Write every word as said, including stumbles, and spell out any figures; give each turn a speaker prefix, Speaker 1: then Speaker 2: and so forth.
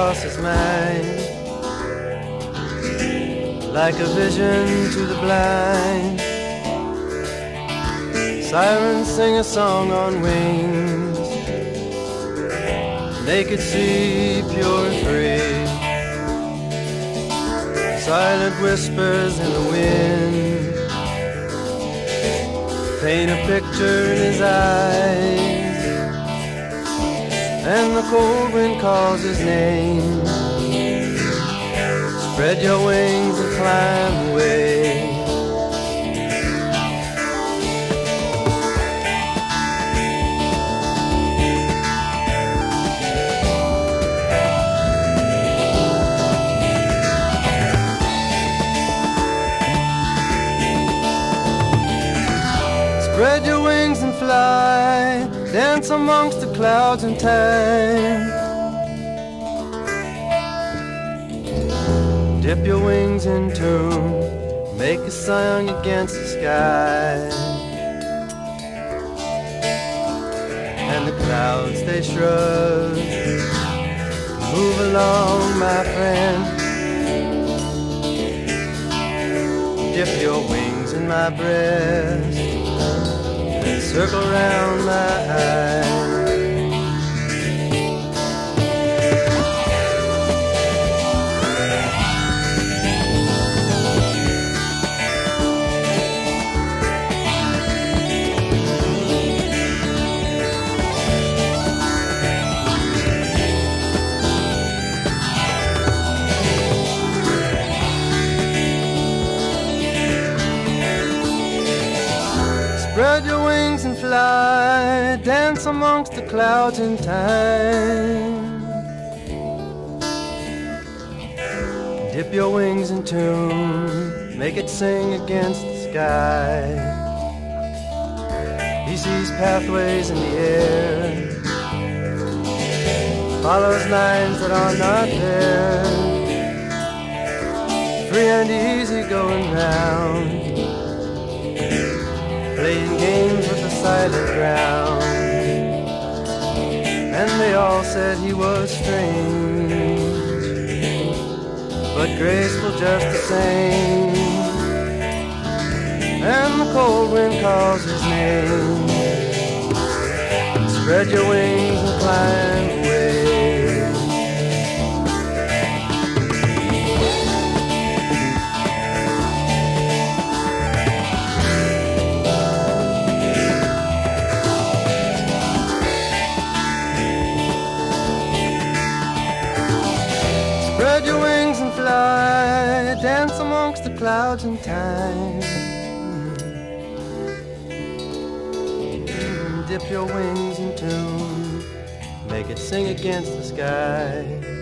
Speaker 1: across his mind, like a vision to the blind. Sirens sing a song on wings, naked sea, pure and free. Silent whispers in the wind paint a picture in his eyes, and the cold wind calls his name. Spread your wings and climb away. Spread your wings and fly, dance amongst the clouds in time. Dip your wings in tune, make a song against the sky. And the clouds they shrug, move along my friend. Dip your wings in my breast, circle round my eyes. Spread your wings and fly, dance amongst the clouds in time. Dip your wings in tune, make it sing against the sky. He sees pathways in the air, follows lines that are not there. Free and easy going round, playing games with the silent ground. And they all said he was strange, but graceful just the same. And the cold wind calls his name. Spread your wings and climb away. Spread your wings and fly, dance amongst the clouds in time. Dip your wings in tune, make it sing against the sky.